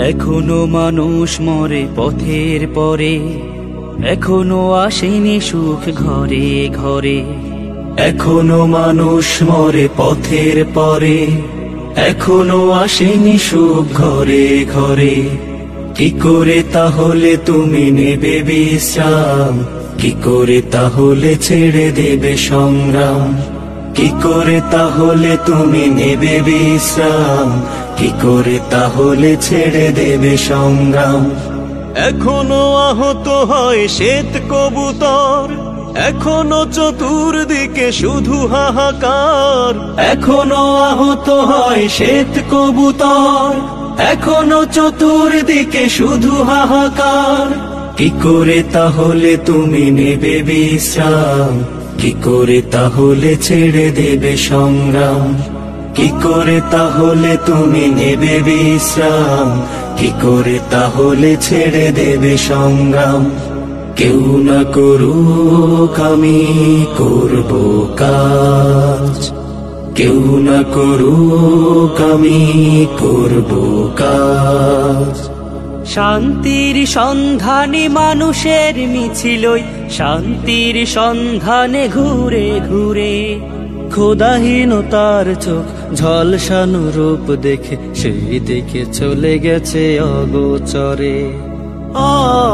এখনো মানুষ মরে পথের পরে, এখনো আসেনি সুখ ঘরে ঘরে। এখনো মানুষ মরে পথের পরে, এখনো আসেনি সুখ ঘরে ঘরে। কি করে তাহলে তুমি নেবে বিশ্রাম? কি করে তাহলে ছেড়ে দেবে সংগ্রাম? কি করে তাহলে তুমি নেবে বিশ্রাম? কি করে তাহলে ছেড়ে দেবে সংগ্রাম? এখনো আহত হয় শ্বেত কবুতর, এখনো চতুর্দিকে শুধু হাহাকার। এখনো আহত হয় শ্বেত কবুতর, এখনো চতুর্দিকে শুধু হাহাকার। কি করে তাহলে তুমি নেবে বিশ্রাম? কি করে তাহলে ছেড়ে দেবে সংগ্রাম? কি করে তাহলে তুমি নেবে বিশ্রাম? কি করে তাহলে ছেড়ে দেবে সংগ্রাম? কেউ না করুক আমি করব কাজ, কেউ না করুক আমি করব কাজ। শান্তির সন্ধানে মানুষের মিছিলই, শান্তির সন্ধানে ঘুরে ঘুরে। খোদাহীনতার চোখ ঝলসানো রূপ দেখে সেই দিকে চলে গেছে অগোচরে। আ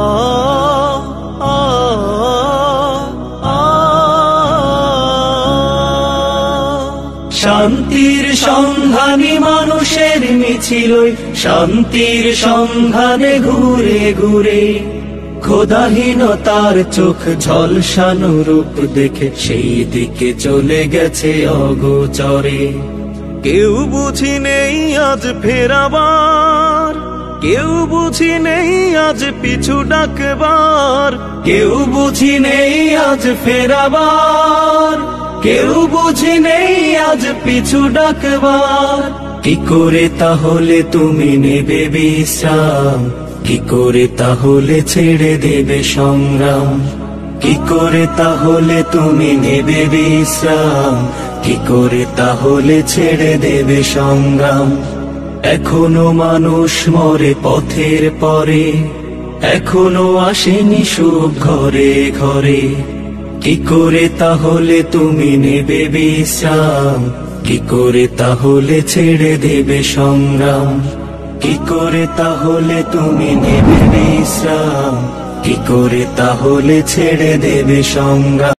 আ শান্তির সন্ধানী মানুষের মিছিলই, শান্তির সন্ধানে ঘুরে ঘুরে। খোদাহীনতার চোখ ঝলসানো রূপ দেখে সেই দিকে চলে গেছে অগোচরে। কেউ বুঝি নেই আজ ফেরাবার, কেউ বুঝি নেই আজ পিছু ডাকবার। কেউ বুঝি নেই আজ ফেরাবার, কেউ বুঝি নেই আজ পিছু ডাকবার। কি করে তাহলে তুমি নেবে বিশ্রাম? কি করে তাহলে ছেড়ে দেবে সংগ্রাম? কি করে তাহলে তুমি নেবে বিশ্রাম? কি করে তাহলে ছেড়ে দেবে সংগ্রাম? এখনো মানুষ মরে পথের পরে, এখনো আসেনি সুখ ঘরে ঘরে। কি করে তাহলে তুমি নেবে বিশ্রাম? কি করে তাহলে ছেড়ে দেবে সংগ্রাম? কি করে তাহলে তুমি নেবে বিশ্রাম? কি করে তাহলে ছেড়ে দেবে সংগ্রাম?